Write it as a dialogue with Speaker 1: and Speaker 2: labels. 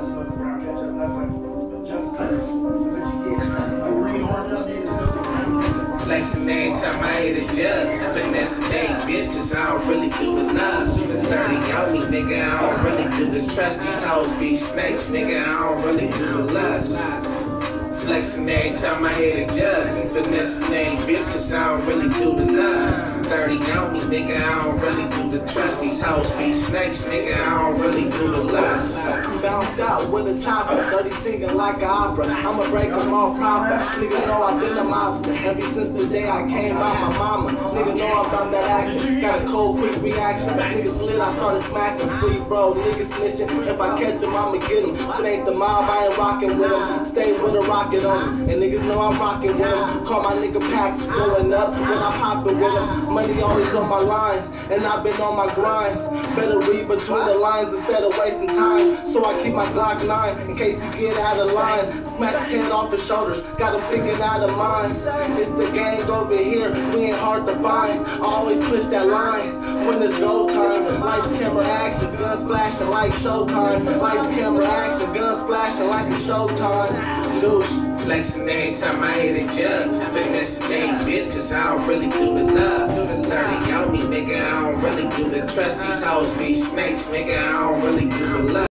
Speaker 1: Flexing every time I hit a jug. Finessing every bitch, cause I don't really do enough. 30 on me, nigga, I don't really do the trust. These hoes be snakes, nigga, I don't really do the lust. Flexing every time I hit a jug. Finessing every bitch, cause I don't really do the love. 30 on me, nigga, I don't really do the trust. These hoes be snakes, nigga, I don't really do the lust.
Speaker 2: Bounced out with a chopper, 30 singing like an opera. I'ma break them all proper. Niggas know I've been a mobster ever since the day I came out my mama. Niggas know I'm about that action. Got a cold, quick reaction. Niggas lit, I started smacking. Free bro, niggas snitching. If I catch him, I'ma get him. If it ain't the mob, I ain't rocking with him. Stay with a rocket on him. And niggas know I'm rocking with him. Call my nigga Packz, going up when I pop it with him. Money always on my line, and I've been on my grind. Better read between the lines instead of wasting time. So I keep my Glock 9 in case he get out of line. Smack his head off his shoulders, got him thinking out of mind. It's the gang over here, we ain't hard to find. I always push that line when it's go time. Lights, camera, action, guns flashing like showtime. Lights, camera, action, guns flashing like it's showtime. Douche.
Speaker 1: Flexing every time I hit a jug. Finessing every bitch, cause I don't really do the love. 30 on me, nigga, I don't really do the trust. These hoes be snakes, nigga, I don't really do the love.